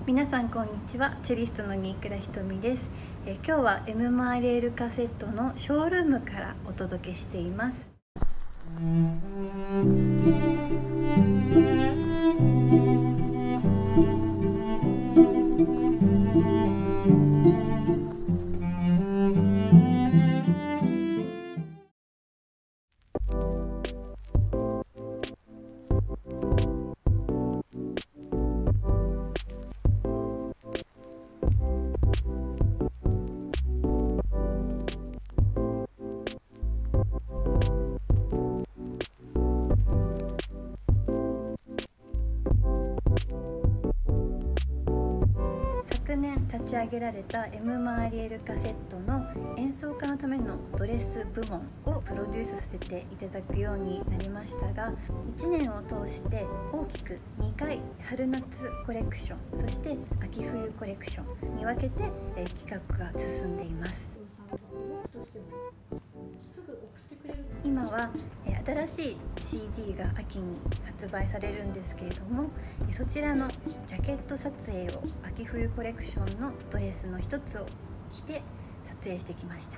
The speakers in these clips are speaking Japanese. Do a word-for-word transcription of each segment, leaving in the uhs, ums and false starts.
皆さんこんにちは。チェリストの新倉ひとみです。え今日は エム マーレールカセットのショールームからお届けしています。昨年立ち上げられた エム マーリエルカセットの演奏家のためのドレス部門をプロデュースさせていただくようになりましたが、いちねんを通して大きくにかい春夏コレクション、そして秋冬コレクションに分けて企画が進んでいます。今は新しい シーディー が秋に発売されるんですけれども、そちらのジャケット撮影を秋冬コレクションのドレスの一つを着て撮影してきました。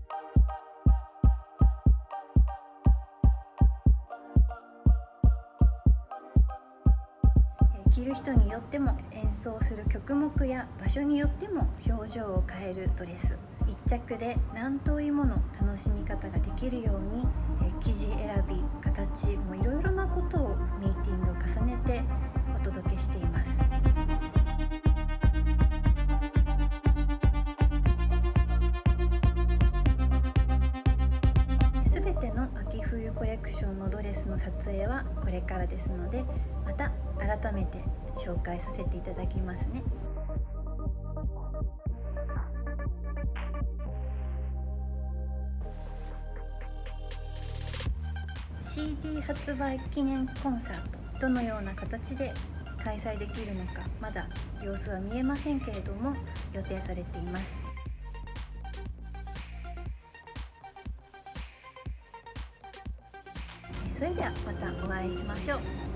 着る人によっても、演奏する曲目や場所によっても表情を変えるドレス、一着で何通りもの楽しみ方ができるように、生地選び、形もいろいろなことをミーティングを重ねてお届けしています。すべての秋冬コレクションのドレスの撮影はこれからですので、また改めて紹介させていただきますね。シーディー 発売記念コンサート、どのような形で開催できるのかまだ様子は見えませんけれども、予定されています。それではまたお会いしましょう。